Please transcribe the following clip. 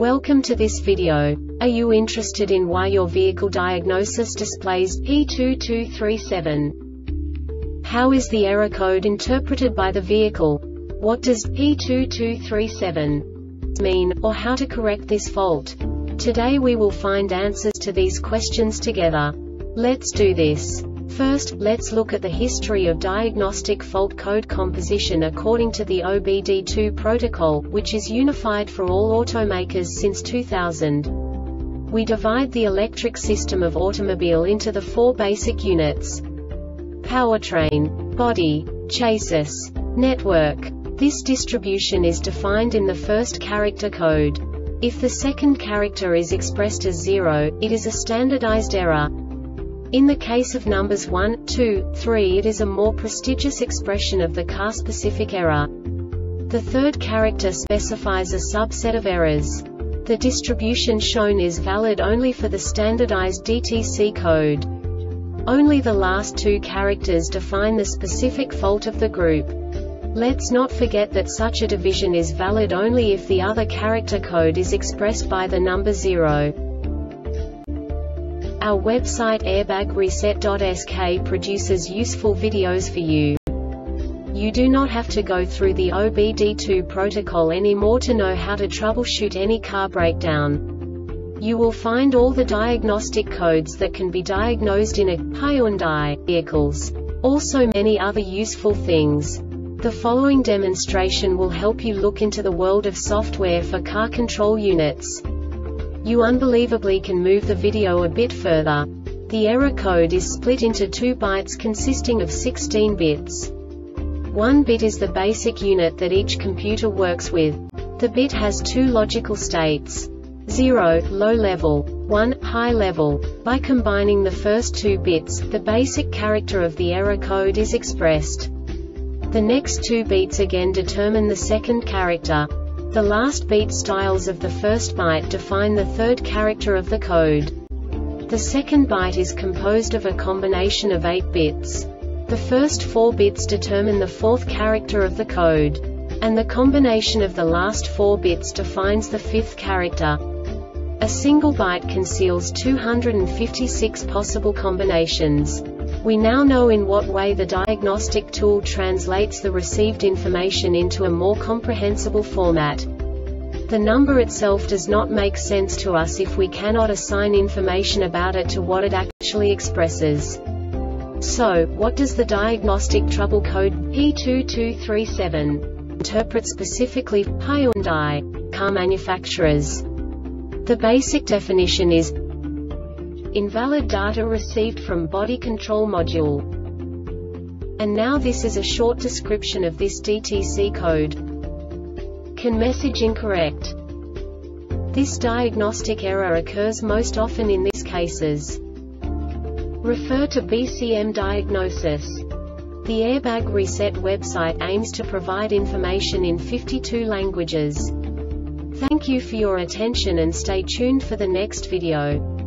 Welcome to this video. Are you interested in why your vehicle diagnosis displays P2237? How is the error code interpreted by the vehicle? What does P2237 mean, or how to correct this fault? Today we will find answers to these questions together. Let's do this. First, let's look at the history of diagnostic fault code composition according to the OBD2 protocol, which is unified for all automakers since 2000. We divide the electric system of automobile into the four basic units: powertrain, body, chassis, network. This distribution is defined in the first character code. If the second character is expressed as 0, it is a standardized error. In the case of numbers 1, 2, 3, it is a more prestigious expression of the car-specific error. The third character specifies a subset of errors. The distribution shown is valid only for the standardized DTC code. Only the last two characters define the specific fault of the group. Let's not forget that such a division is valid only if the other character code is expressed by the number 0. Our website airbagreset.sk produces useful videos for you. You do not have to go through the OBD2 protocol anymore to know how to troubleshoot any car breakdown. You will find all the diagnostic codes that can be diagnosed in a Hyundai vehicles. Also many other useful things. The following demonstration will help you look into the world of software for car control units. You unbelievably can move the video a bit further. The error code is split into 2 bytes consisting of 16 bits. 1 bit is the basic unit that each computer works with. The bit has 2 logical states: 0, low level, 1, high level. By combining the first 2 bits, the basic character of the error code is expressed. The next 2 beats again determine the second character. The last beat styles of the first byte define the third character of the code. The second byte is composed of a combination of 8 bits. The first 4 bits determine the fourth character of the code. And the combination of the last 4 bits defines the fifth character. A single byte conceals 256 possible combinations. We now know in what way the diagnostic tool translates the received information into a more comprehensible format. The number itself does not make sense to us if we cannot assign information about it to what it actually expresses. So, what does the diagnostic trouble code P2237 interpret specifically for Hyundai car manufacturers? The basic definition is invalid data received from body control module. And now this is a short description of this DTC code. Can message incorrect. This diagnostic error occurs most often in these cases. Refer to BCM diagnosis. The Airbag Reset website aims to provide information in 52 languages. Thank you for your attention and stay tuned for the next video.